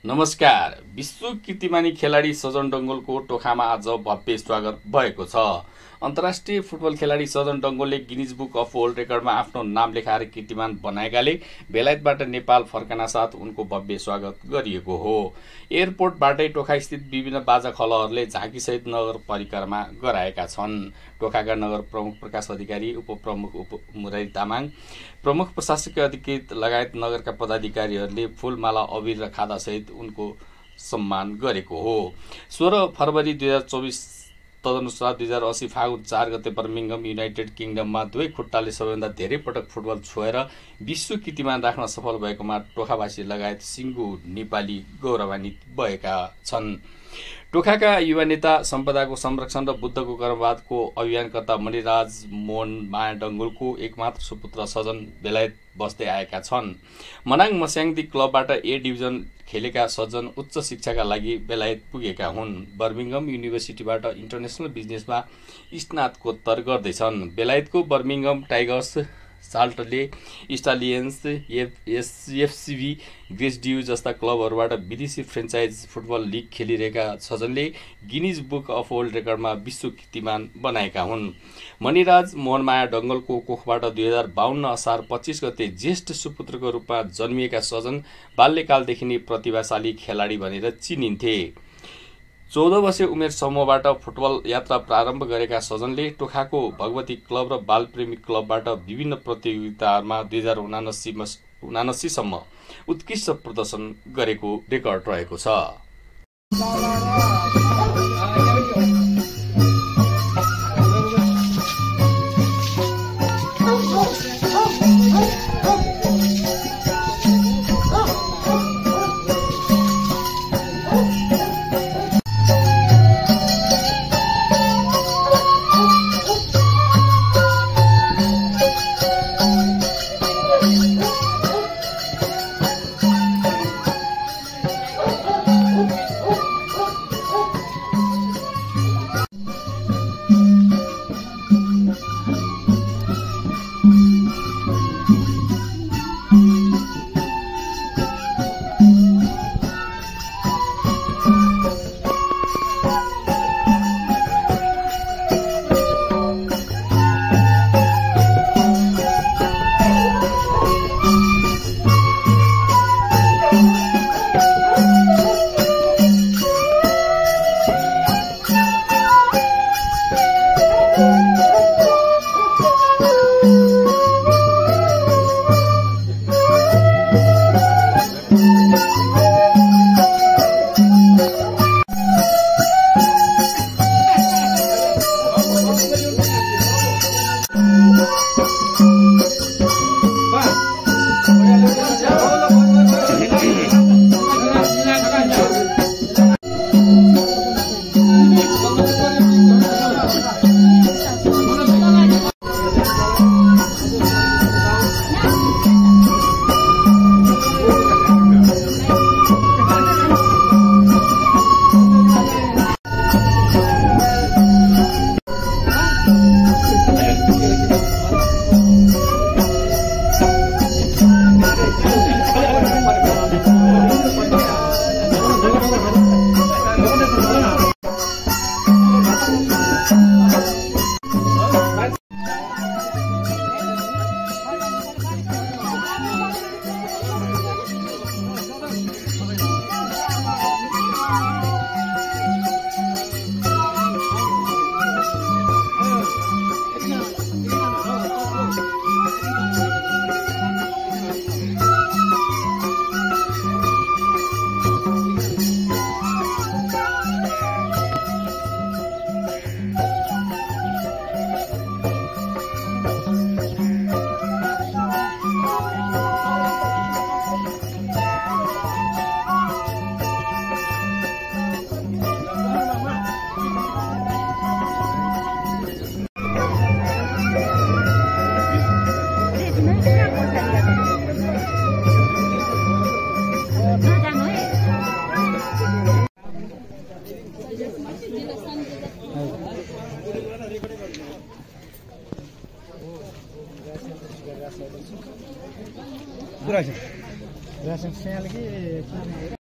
नमस्कार। विश्व कीर्तिमानी खेलाडी सजन डङ्गोलको टोखामा आज भव्य स्वागत भएको छ। अन्तर्राष्ट्रिय फुटबल खेलाडी सजन डङ्गोलले गिनिज बुक अफ वर्ल्ड रेकर्डमा आफ्नो नाम लेखाएर कीर्तिमान बनाएकाले बेलायतबाट नेपाल फर्कना साथ उनको भव्य स्वागत गरिएको हो। एयरपोर्टबाटै टोखास्थित विभिन्न बाजा खलहरूले झाँकीसहित नगर परिक्रमा गराएका छन्। टोखाका नगर प्रमुख प्रकाश अधिकारी, उपप्रमुख मुरारी तामाङ, प्रमुख प्रशासकीय अधिकृत लगायत नगरका पदाधिकारीहरूले फूलमाला, अबिर र खादासहित उनको सम्मान गरेको हो। 16 फरवरी 2024 तदनुसार 2080 फागुन 4 गते बर्मिङहम युनाइटेड किङडममा दुवै खुट्टाले सबैभन्दा धेरै पटक फुटबल छोएर विश्व कीर्तिमान राख्न सफल भएकोमा टोखावासी लगायत सिङ्गो नेपाली गौरवान्वित भएका छन्। टोखाका युवा नेता, सम्पदाको संरक्षण र बुद्धको कर्मवादको अभियानकर्ता मणिराज मोहन माया डङ्गोलको एकमात्र सुपुत्र सजन बेलायत बस्दै आएका छन्। मनाङ मस्याङदी क्लबबाट ए डिभिजन खेलेका सजन उच्च शिक्षाका लागि बेलायत पुगेका हुन्। बर्मिङहम युनिभर्सिटीबाट इन्टरनेसनल बिजनेसमा स्नातकोत्तर गर्दैछन्। बेलायतको बर्मिङहम टाइगर्स, साल्टले स्टालियन्स, एफसीबी, ग्रेसड्यू जस्ता क्लबहरूबाट विदेशी फ्रेन्चाइज फुटबल लिग खेलिरहेका सजनले गिनिज बुक अफ वर्ल्ड रेकर्डमा विश्व कीर्तिमान बनाएका हुन्। मणिराज मोहनमाया डङ्गोलको कोखबाट 2052 असार 25 गते ज्येष्ठ सुपुत्रको रूपमा जन्मिएका सजन बाल्यकालदेखि नै प्रतिभाशाली खेलाडी भनेर चिनिन्थे। 14 वर्षीय उमेर समूहबाट फुटबल यात्रा प्रारम्भ गरेका सजनले टोखाको भगवती क्लब र बालप्रेमी क्लबबाट विभिन्न प्रतियोगिताहरूमा 2079 सम्म उत्कृष्ट प्रदर्शन गरेको रेकर्ड रहेको छ। Gracias. Gracias, señor.